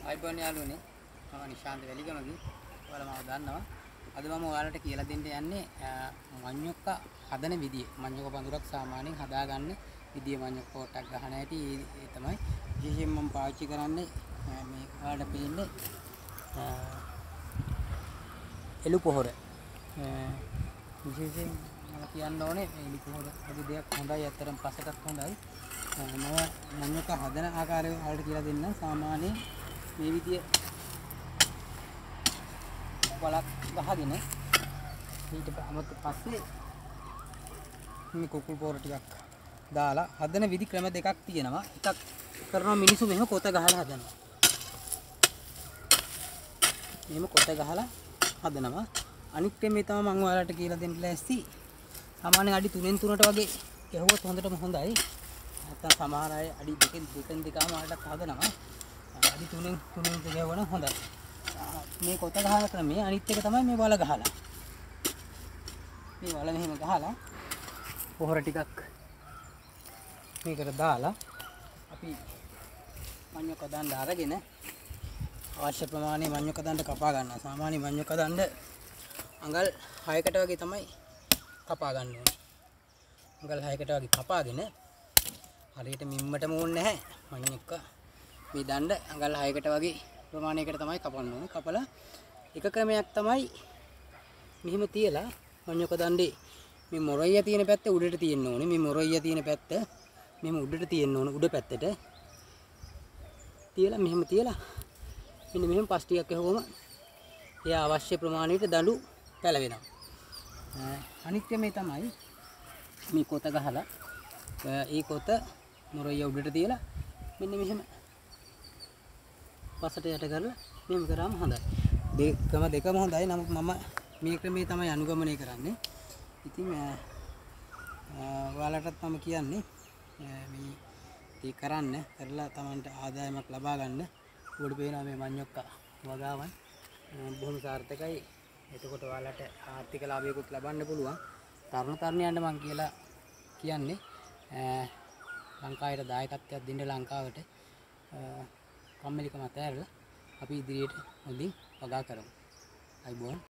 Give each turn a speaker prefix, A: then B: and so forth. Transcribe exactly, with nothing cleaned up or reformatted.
A: අයිබෝන් යාළුවනේ මම නිශාන්ත වැලිගමගේ ඔයාලා මම දන්නවා අද මම ඔයාලට කියලා දෙන්න යන්නේ මඤ්ඤොක්ක හදන විදිය මඤ්ඤොක පඳුරක් සාමාන්‍යයෙන් හදාගන්න විදිය මඤ්ඤොක කොටක් ගහන හැටි ඒ තමයි විශේෂයෙන් මම පාවිච්චි කරන්නේ මේ ඔයාලට පේන්නේ එළු පොහොර විශේෂයෙන් මම කියන්න ඕනේ එළු පොහොර වගේ දෙයක් හොඳයි අතරම පසටත් හොඳයි මම මඤ්ඤොක හදන ආකාරය ඔයාලට කියලා දෙන්න සාමාන්‍යයෙන් මේ විදිය වලක් ගහගෙන ඊට පස්සේ මේ කුකුල් පොර ටිකක් දාලා හදන විදි ක්‍රම දෙකක් තියෙනවා. එකක් කරනවා මිනිස්සු මෙහෙම කොත ගහලා හදනවා. මෙහෙම කොත ගහලා හදනවා. අනිත් ක්‍රමය තමයි මම ඔයාලට කියලා දෙන්න ලෑස්ති. සාමාන්‍යයෙන් අඩි තුනෙන් තුනට වගේ ගැහුවොත් හොඳටම හොඳයි. නැත්නම් සමහර අය අඩි දෙකෙන් දෙකෙන් දෙකම වලට හදනවා. අඩි තුනෙන් තුනෙන් ගැහුවනම් හොඳයි. මේ කොත ගහන ක්‍රමයේ අනිත් එක තමයි මේ වල ගහලා. මේ වල මෙහෙම ගහලා පොහොර ටිකක් මේකට දාලා අපි මඤ්ඤොක දාන්න අරගෙන අවශ්‍ය ප්‍රමාණය මඤ්ඤොක දාන්න කපා ගන්නවා. සාමාන්‍ය මඤ්ඤොක දාන්න අඟල් හයකට වගේ තමයි කපා ගන්න ඕනේ. අඟල් හයකට වගේ කපාගෙන හරියට මිම්මටම ඕනේ නැහැ. මඤ්ඤොක මේ දාන්න අඟල් හයකට වගේ ප්‍රමාණයකට තමයි කපන්න ඕනේ. කපලා එක ක්‍රමයක් තමයි මෙහිම තියලා මඤ්ඤොක දණ්ඩේ මේ මොරොයිය තියෙන පැත්ත උඩට තියෙන්න ඕනේ. මේ මොරොයිය තියෙන පැත්ත මෙහෙම උඩට තියෙන්න ඕනේ. උඩ පැත්තට තියලා මෙහෙම තියලා මෙන්න මෙහෙම පස් ටිකක් ගහුවම එයා අවශ්‍ය ප්‍රමාණයට දඬු පැලවෙනවා. අනිත් ක්‍රමේ තමයි මේ කොත ගහලා ඒ කොත මොරොයිය උඩට තියලා මෙන්න මෙහෙම පසට යට කරලා මෙහෙම කරාම හොඳයි. දෙකම දෙකම හොඳයි. නමුත් මම මේ ක්‍රමයේ තමයි අනුගමනය කරන්නේ. ඉතින් ඔයාලටත් මම කියන්නේ මේ ඒ කරන්න කරලා Tamanට ආදායමක් ලබා ගන්න. උඩ පේනවා මේ මඤ්ඤොක්ක වගාවන් බොහොම සාර්ථකයි. එතකොට ඔයාලට ආර්ථික ලාභයකුත් ලබන්න පුළුවන්. තරුණ තරුණියන්ට මම කියලා කියන්නේ ලංකාවේ දායකත්වයක් දෙන්න ලංකාවට කම්මැලිකම අතහැරලා අපි ඉදිරියට හොඳින් වගා කරමු. අයිබෝන්